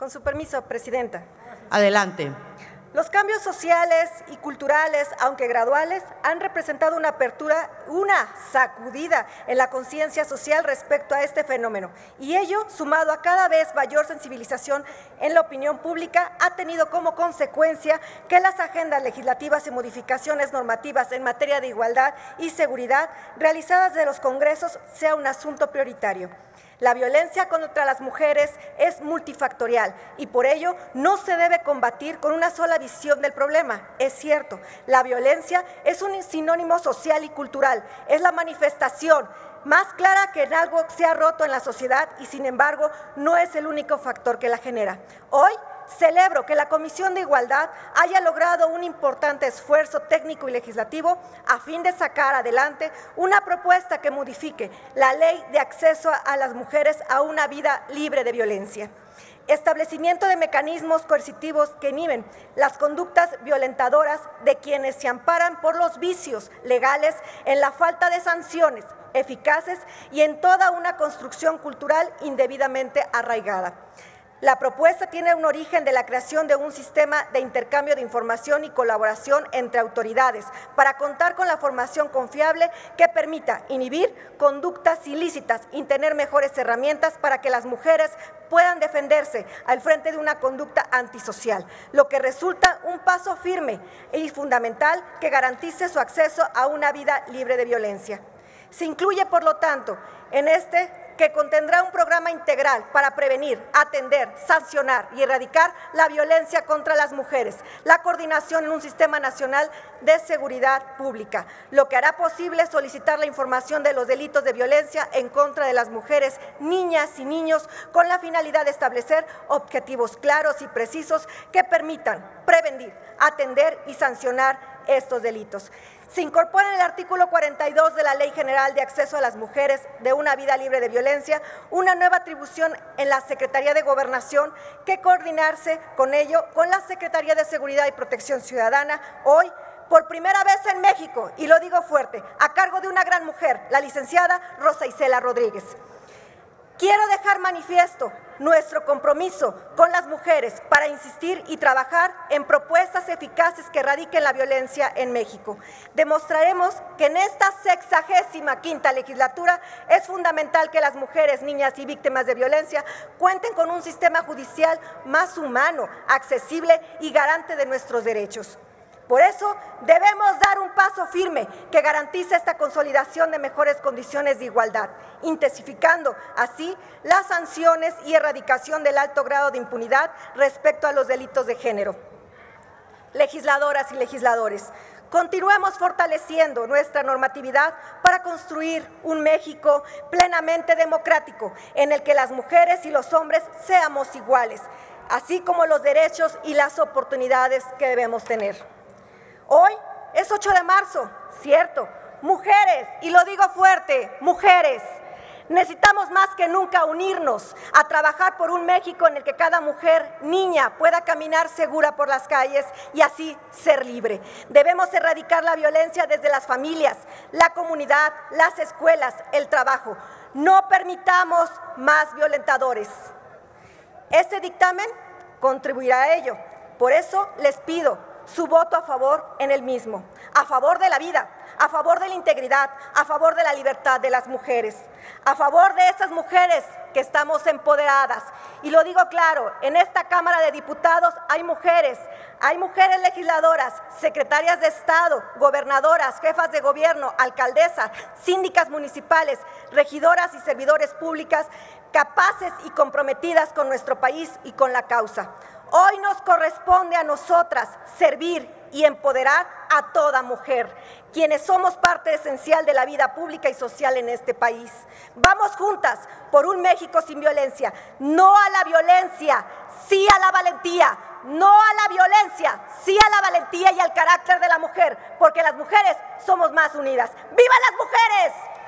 Con su permiso, Presidenta. Adelante. Los cambios sociales y culturales, aunque graduales, han representado una apertura, una sacudida en la conciencia social respecto a este fenómeno. Y ello, sumado a cada vez mayor sensibilización en la opinión pública, ha tenido como consecuencia que las agendas legislativas y modificaciones normativas en materia de igualdad y seguridad realizadas de los congresos sea un asunto prioritario. La violencia contra las mujeres es multifactorial y por ello no se debe combatir con una sola visión del problema. Es cierto, la violencia es un sinónimo social y cultural, es la manifestación más clara que en algo se ha roto en la sociedad y sin embargo no es el único factor que la genera. Hoy celebro que la Comisión de Igualdad haya logrado un importante esfuerzo técnico y legislativo a fin de sacar adelante una propuesta que modifique la Ley de Acceso a las Mujeres a una vida libre de violencia. Establecimiento de mecanismos coercitivos que inhiben las conductas violentadoras de quienes se amparan por los vicios legales en la falta de sanciones eficaces y en toda una construcción cultural indebidamente arraigada. La propuesta tiene un origen de la creación de un sistema de intercambio de información y colaboración entre autoridades para contar con la formación confiable que permita inhibir conductas ilícitas y tener mejores herramientas para que las mujeres puedan defenderse al frente de una conducta antisocial, lo que resulta un paso firme y fundamental que garantice su acceso a una vida libre de violencia. Se incluye, por lo tanto, en que contendrá un programa integral para prevenir, atender, sancionar y erradicar la violencia contra las mujeres, la coordinación en un sistema nacional de seguridad pública, lo que hará posible solicitar la información de los delitos de violencia en contra de las mujeres, niñas y niños, con la finalidad de establecer objetivos claros y precisos que permitan prevenir, atender y sancionar estos delitos. Se incorpora en el artículo 42 de la Ley General de Acceso a las Mujeres de una vida libre de violencia una nueva atribución en la Secretaría de Gobernación que coordinarse con ello con la Secretaría de Seguridad y Protección Ciudadana, hoy por primera vez en México, y lo digo fuerte, a cargo de una gran mujer, la licenciada Rosa Isela Rodríguez. Quiero dejar manifiesto nuestro compromiso con las mujeres para insistir y trabajar en propuestas eficaces que erradiquen la violencia en México. Demostraremos que en esta 65ª legislatura es fundamental que las mujeres, niñas y víctimas de violencia cuenten con un sistema judicial más humano, accesible y garante de nuestros derechos. Por eso debemos dar un paso firme que garantice esta consolidación de mejores condiciones de igualdad, intensificando así las sanciones y erradicación del alto grado de impunidad respecto a los delitos de género. Legisladoras y legisladores, continuemos fortaleciendo nuestra normatividad para construir un México plenamente democrático, en el que las mujeres y los hombres seamos iguales, así como los derechos y las oportunidades que debemos tener. Hoy es 8 de marzo, cierto, mujeres, y lo digo fuerte, mujeres, necesitamos más que nunca unirnos a trabajar por un México en el que cada mujer, niña, pueda caminar segura por las calles y así ser libre. Debemos erradicar la violencia desde las familias, la comunidad, las escuelas, el trabajo. No permitamos más violentadores. Este dictamen contribuirá a ello. Por eso les pido su voto a favor en el mismo, a favor de la vida, a favor de la integridad, a favor de la libertad de las mujeres, a favor de esas mujeres que estamos empoderadas. Y lo digo claro, en esta Cámara de Diputados hay mujeres legisladoras, secretarias de Estado, gobernadoras, jefas de gobierno, alcaldesas, síndicas municipales, regidoras y servidores públicas capaces y comprometidas con nuestro país y con la causa. Hoy nos corresponde a nosotras servir y empoderar a toda mujer, quienes somos parte esencial de la vida pública y social en este país. Vamos juntas por un México sin violencia, no a la violencia, sí a la valentía, no a la violencia, sí a la valentía y al carácter de la mujer, porque las mujeres somos más unidas. ¡Viva las mujeres!